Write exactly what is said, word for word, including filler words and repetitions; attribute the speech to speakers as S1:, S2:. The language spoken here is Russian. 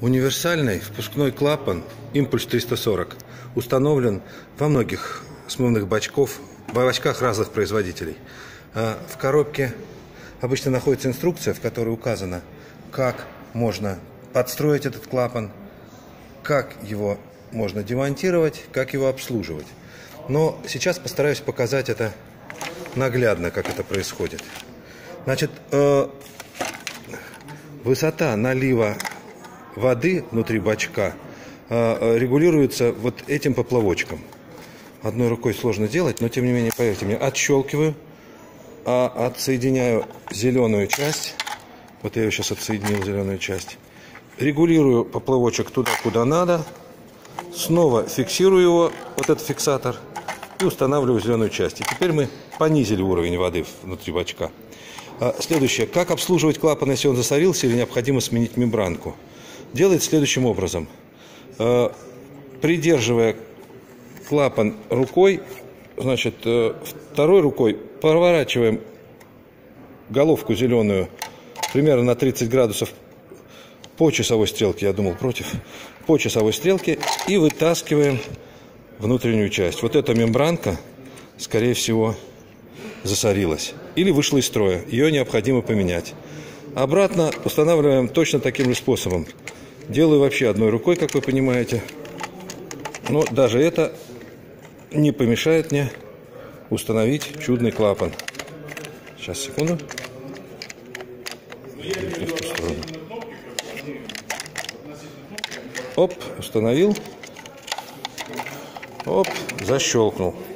S1: Универсальный впускной клапан Импульс триста сорок установлен во многих смывных бачков, в бачках разных производителей. В коробке обычно находится инструкция, в которой указано, как можно подстроить этот клапан, как его можно демонтировать, как его обслуживать. Но сейчас постараюсь показать это наглядно, как это происходит. Значит, э, высота налива воды внутри бачка э, регулируется вот этим поплавочком. Одной рукой сложно делать, но тем не менее, поверьте мне, отщелкиваю, а отсоединяю зеленую часть. Вот я ее сейчас отсоединил, зеленую часть. Регулирую поплавочек туда, куда надо. Снова фиксирую его, вот этот фиксатор, и устанавливаю зеленую часть. И теперь мы понизили уровень воды внутри бачка. Следующее. Как обслуживать клапан, если он засорился или необходимо сменить мембранку? Делает следующим образом. Придерживая клапан рукой, значит, второй рукой поворачиваем головку зеленую примерно на тридцать градусов по часовой стрелке, я думал против, по часовой стрелке, и вытаскиваем внутреннюю часть. Вот эта мембранка, скорее всего, засорилась или вышла из строя. Ее необходимо поменять. Обратно устанавливаем точно таким же способом. Делаю вообще одной рукой, как вы понимаете. Но даже это не помешает мне установить чудный клапан. Сейчас, секунду. Оп, установил. Оп, защелкнул.